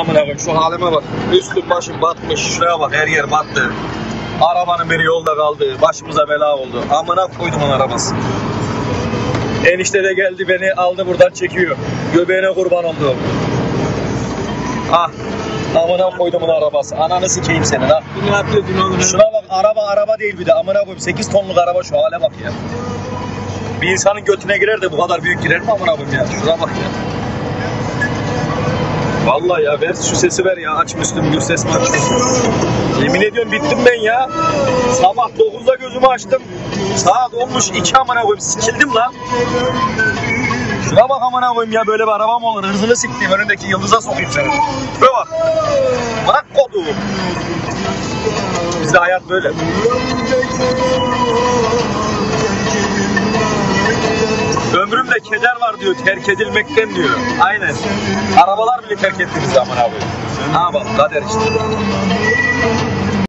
amına koyayım. Şu halime bak. Üstüm başım batmış. Şuraya bak, her yer battı. Arabanın biri yolda kaldı. Başımıza bela oldu. Amına koydum onun arabası. Enişte de geldi, beni aldı buradan çekiyor. Göbeğine kurban oldu. Ah. Amına koydum onun arabası. Ananı sikeyim senin ha. Ne yapıyordun oğlum? Şuna bak, araba değil bir de. Amına koyayım, 8 tonluk araba, şu hale bak ya. Bir insanın götüne girer de bu kadar büyük girer mi amına koyayım ya? Şuna bak ya. Vallahi ya, ver şu sesi ver ya, aç Müslüm Gürses maç. Yemin ediyorum bittim ben ya. Sabah 9'da gözümü açtım. Saat olmuş 2 amına koyayım, sikildim lan. Şuna bak amına koyayım ya, böyle bir araba mı olur? Hırzını siktiğim, önündeki yıldıza sokayım seni. Şuna bak. Bırak kodu. Bizde hayat böyle. Ömrümde keder var diyor, terk edilmekten diyor. Aynen. Arabalar bile terk etti bizi amına koyayım. Ha bak, kader işte.